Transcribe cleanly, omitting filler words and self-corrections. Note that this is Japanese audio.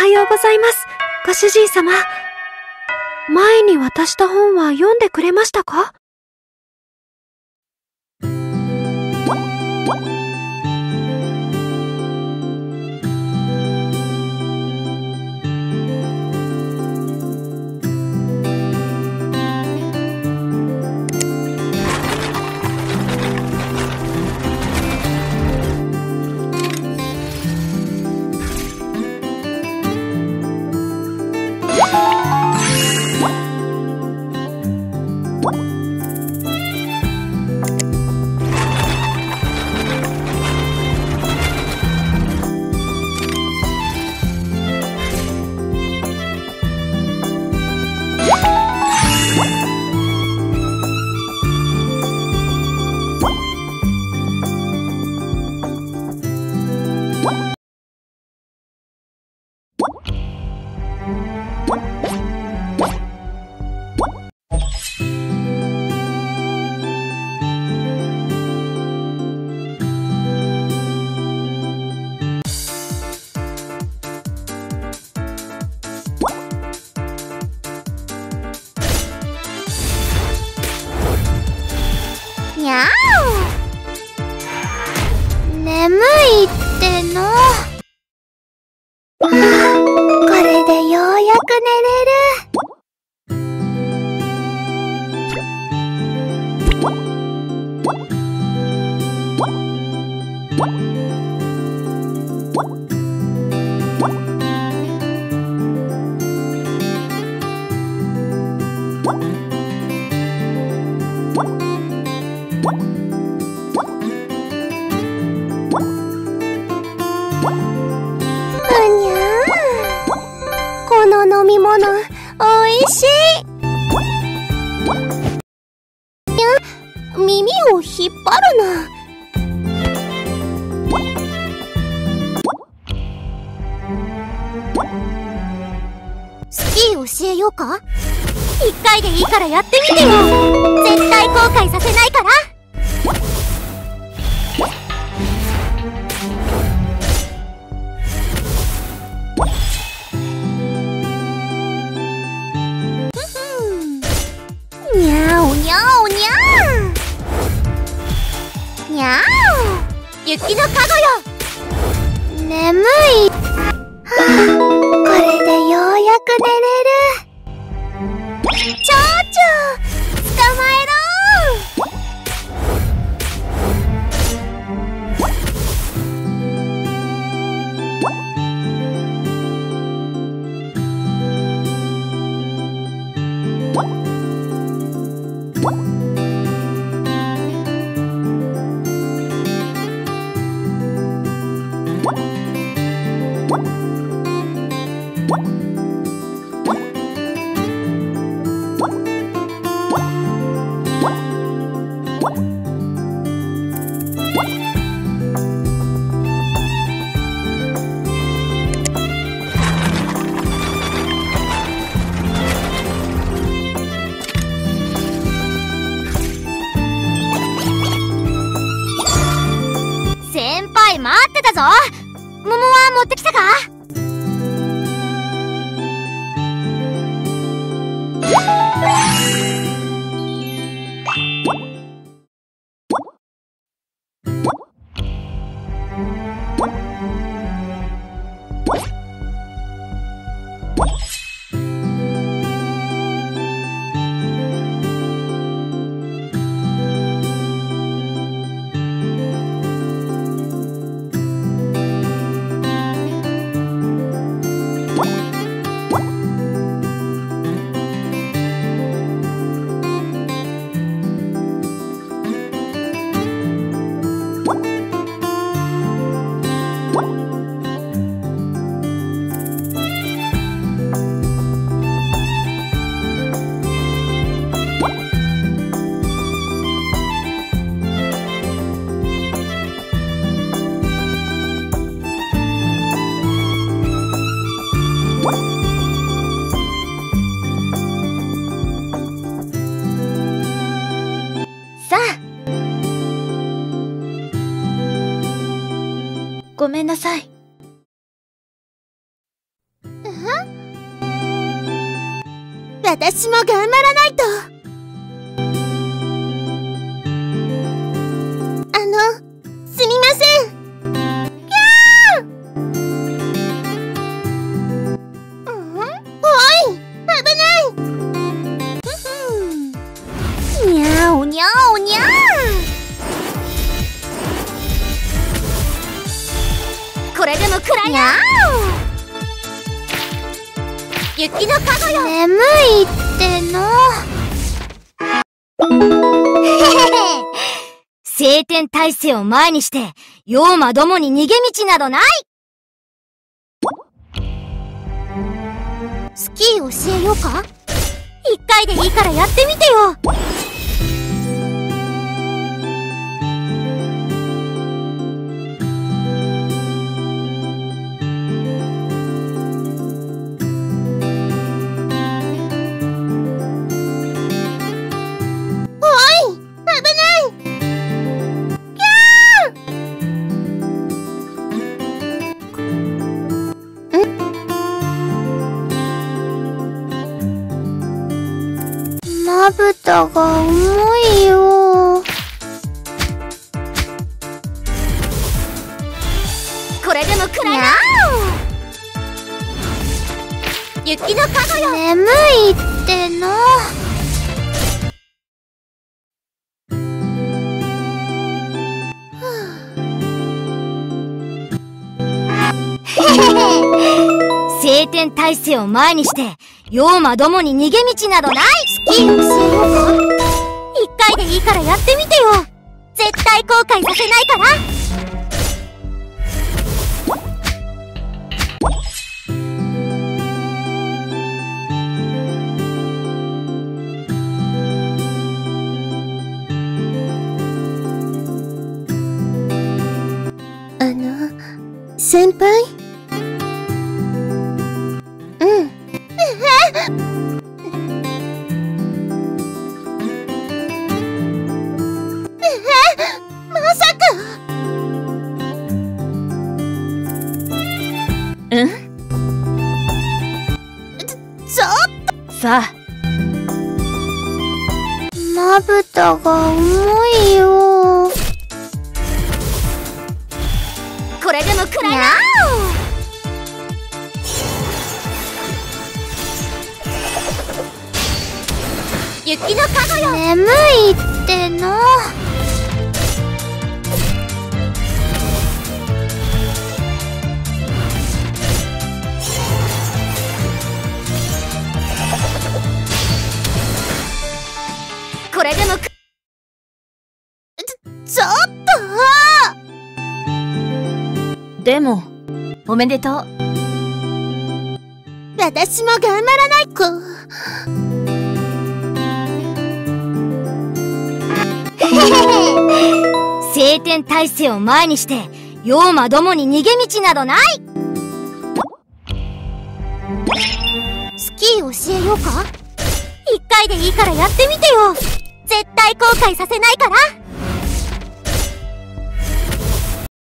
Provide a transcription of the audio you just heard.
ようございます、ご主人様。前に渡した本は読んでくれましたか？ にゃお。眠いっての。これでようやく寝れる。この飲み物、おいしい。耳を引っ張るな。スキー教えようか？一回でいいからやってみてよ。絶対後悔させないから。にゃおにゃおにゃーにゃお。雪のかごよ。眠い。これでようやく寝れる。蝶々捕まえろ。待ってたぞ。桃は持ってきたか？ごめんなさい。 私も頑張らないと。すみません。おい、危ない。にゃーおにゃーおにゃー。これでもくらいな。雪のかごよ。眠いっての。晴天体制を前にして、妖魔どもに逃げ道などない。スキー教えようか。一回でいいからやってみてよ。まぶたが重いよ。これでもくらいな。雪のかごよ。眠いっての。晴天体制を前にして妖魔どもに逃げ道などない。スキー教えようか。一回でいいからやってみてよ。絶対後悔させないから。先輩？まさか。ちょっと。さあ。まぶたが重いよ。これでもくらいな。雪のかごよ。眠いっての。これでもちょっと。でもおめでとう。私も頑張らないと。晴天体制を前にして妖魔どもに逃げ道などない。スキー教えようか。一回でいいからやってみてよ。絶対後悔させないから。